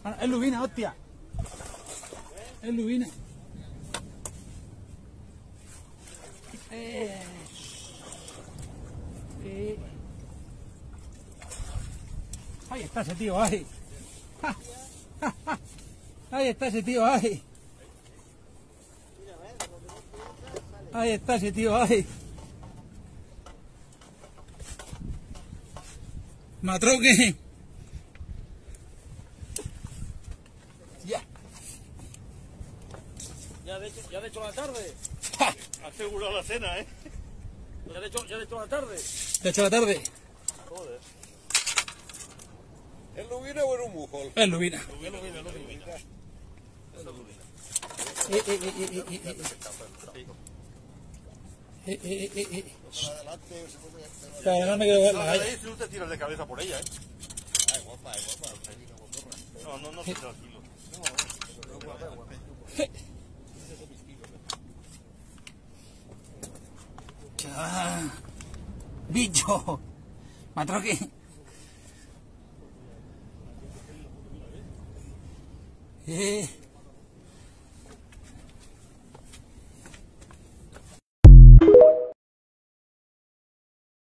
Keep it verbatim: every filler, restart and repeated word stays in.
Ah, es lubina, hostia. Es lubina. Eh. Eh. Ahí está ese tío, ahí. Ja, ja, ja. Ahí está ese tío, ahí. Ahí está ese tío, ahí. Matroque. Ya. Ya de hecho, ya de hecho la tarde. Ja. Ha asegurado la cena, ¿eh? Ya de hecho, ya de hecho la tarde. De hecho la tarde. Joder. ¿Es lubina o era un mujol? Es lubina. Es lubina, es lubina. Es lubina. Eh, eh, eh, eh, eh, eh. Eh, eh, eh, eh. Adelante, se puede hacer. Claro, no me quiero ver No, la ahí galla. si no te tiras de cabeza por ella, ¿eh? Ay, guapa, ay, guapa. Ahí una motorra. No, no, no, sí, tranquilo. Ah, bicho. Matroque. Eh.